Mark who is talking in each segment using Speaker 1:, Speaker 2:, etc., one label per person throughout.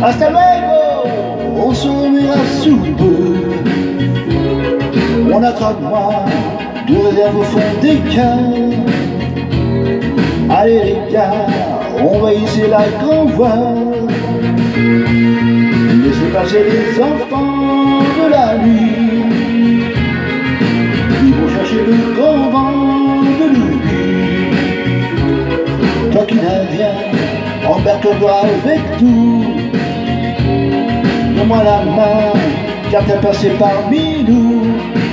Speaker 1: Hasta luego, on se reverra sous peu. On attrape-moi de réserve au fond des cars. Allez les gars, on va hisser la grande voile. Laissez passer les enfants de la nuit. Ils vont chercher le grand vent de l'oubli. Toi qui n'as rien, embarque-toi avec tout. Donne-moi la main, car t'as passé parmi nous.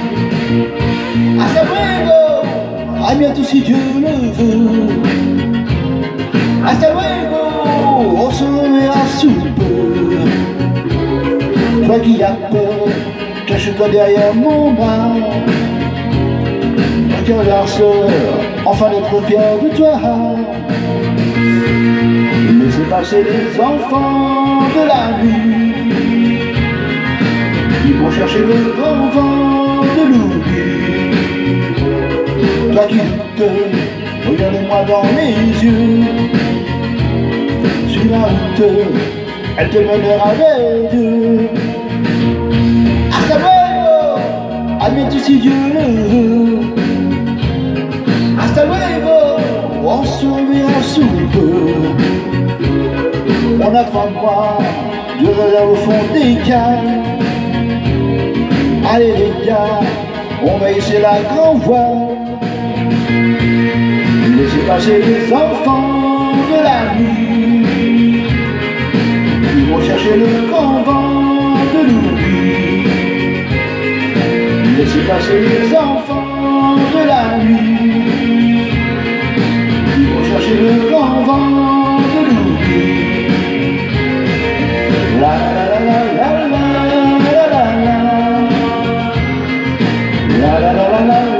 Speaker 1: Hasta luego, à bientôt si Dieu le veut. Hasta luego, on se reverra sous peu. Toi qui as peur, cache-toi derrière mon bras. Regarde sœur, enfin d'être fier de toi. Laissez passer les enfants de la nuit. Ils vont chercher le grand vent de l'oubli. Toi qui doutes, regardez-moi dans les yeux. Sur la route, elle te mènera vers Dieu. Hasta luego, à bientôt si Dieu le veut. Hasta luego, on se reverra sous peu. On a 3 mois de réserve au fond des cales. Allez les gars, on va hisser la grande voile. Laissez passer les enfants de la nuit. Ils vont chercher le grand vent de l'oubli. Laissez passer les enfants de la nuit. Ils vont chercher le grand vent de l'oubli. La la la la la la la la la la la la la la.